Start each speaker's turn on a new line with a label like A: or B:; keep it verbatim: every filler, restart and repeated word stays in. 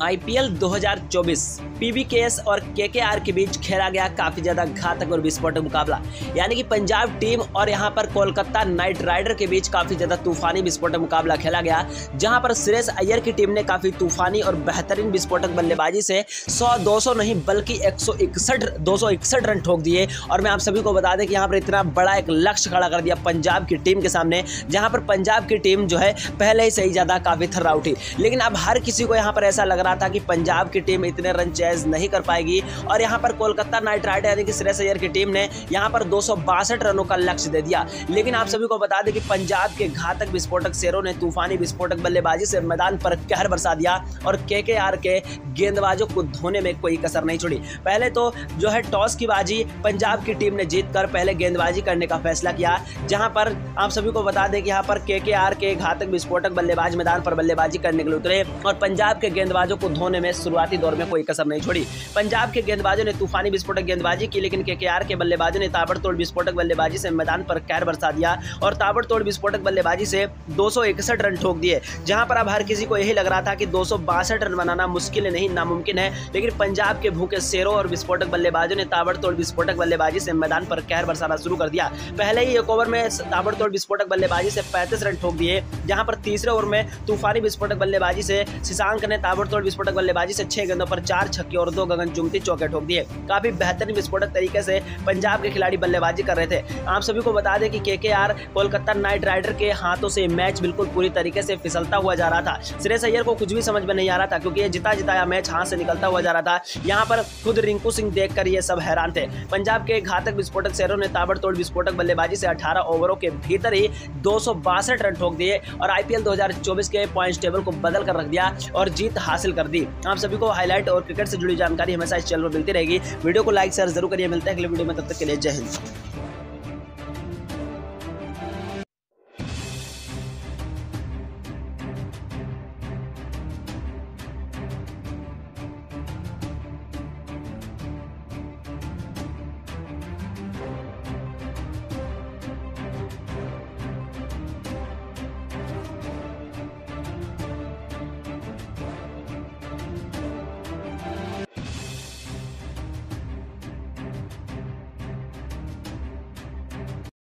A: IPL दो हज़ार चौबीस पीवीकेएस और केकेआर के बीच खेला गया काफी ज्यादा घातक और विस्फोटक मुकाबला, यानी कि पंजाब टीम और यहां पर कोलकाता नाइट राइडर के बीच काफी ज्यादा तूफानी विस्फोटक मुकाबला खेला गया, जहां पर श्रेयस अय्यर की टीम ने काफी तूफानी और बेहतरीन विस्फोटक बल्लेबाजी से सौ दो सौ नहीं बल्कि एक सौ इकसठ दो सौ इकसठ रन ठोक दिए। और मैं आप सभी को बता दें कि यहां पर इतना बड़ा एक लक्ष्य खड़ा कर दिया पंजाब की टीम के सामने, जहां पर पंजाब की टीम जो है पहले ही से ही ज्यादा काफी थर्रा उठी। लेकिन अब हर किसी को यहां पर ऐसा लग रहा था कि पंजाब की टीम इतने रन चेज नहीं कर पाएगी, और यहां पर कोलकाता नाइट राइडर यानी कि श्रेयस अय्यर की टीम ने यहां पर दो सौ बासठ रनों का लक्ष्य दे दिया। लेकिन आप सभी को बता दें कि पंजाब के घातक विस्फोटक शेरों ने तूफानी विस्फोटक बल्लेबाजी से मैदान पर कहर बरसा दिया और केकेआर के गेंदबाजों को धोने में कोई कसर नहीं छोड़ी। पहले तो जो है टॉस की बाजी पंजाब की टीम ने जीतकर पहले गेंदबाजी करने का फैसला किया, जहां पर आप सभी को बता दें कि यहां पर केकेआर के घातक विस्फोटक बल्लेबाज मैदान पर बल्लेबाजी करने के लिए उतरे और पंजाब के गेंदबाजों को धोने में शुरुआती दौर में कोई कसर नहीं छोड़ी। पंजाब के गेंदबाजों ने तूफानी विस्फोटक गेंदबाजी की, लेकिन केकेआर के बल्लेबाजों ने ताबड़तोड़ विस्फोटक बल्लेबाजी से मैदान पर कहर बरसा दिया और ताबड़तोड़ विस्फोटक बल्लेबाजी से दो सौ इकसठ रन ठोक दिए। जहां पर अब हर किसी को यही लग रहा था कि दो सौ बासठ रन बनाना मुश्किल नहीं नामुमकिन है, लेकिन पंजाब के भूखे शेरों और विस्फोटक बल्लेबाजों ने ताबड़तोड़ विस्फोटक बल्लेबाजी से मैदान पर कहर बरसाना शुरू कर दिया। पहले ही एक ओवर में ताबड़तोड़ विस्फोटक बल्लेबाजी से पैंतीस रन ठोक दिए, जहां पर तीसरे ओवर में तूफानी विस्फोटक बल्लेबाजी से शशांक ने ताबड़तोड़ विस्फोटक बल्लेबाजी से छह गेंदों पर चार छक्के और दो गगनचुंबी चौके ठोक दिए। काफी बेहतरीन विस्फोटक तरीके से पंजाब के खिलाड़ी बल्लेबाजी कर रहे थे। आप सभी को बता दें कि केकेआर कोलकाता नाइट राइडर के हाथों से मैच बिल्कुल पूरी तरीके से फिसलता हुआ जा रहा था। श्रेयस अय्यर को कुछ भी समझ में नहीं आ रहा था, क्योंकि ये जिता जिताया मैच हाथ से निकलता हुआ जा रहा था। यहाँ पर खुद रिंकू सिंह देखकर ये सब हैरान थे। पंजाब के घातक विस्फोटक शेरों ने ताबड़तोड़ विस्फोटक बल्लेबाजी से अठारह ओवरों के भीतर ही दो सौ बासठ रन ठोक दिए और आईपीएल दो हज़ार चौबीस के पॉइंट्स टेबल को बदल कर रख दिया और जीत हासिल कर दी। आप सभी को हाईलाइट और क्रिकेट से जुड़ी जानकारी हमेशा इस चैनल पर मिलती रहेगी। वीडियो को लाइक शेयर जरूर करिए। मिलते हैं अगले वीडियो में, तब तक के लिए जय हिंद।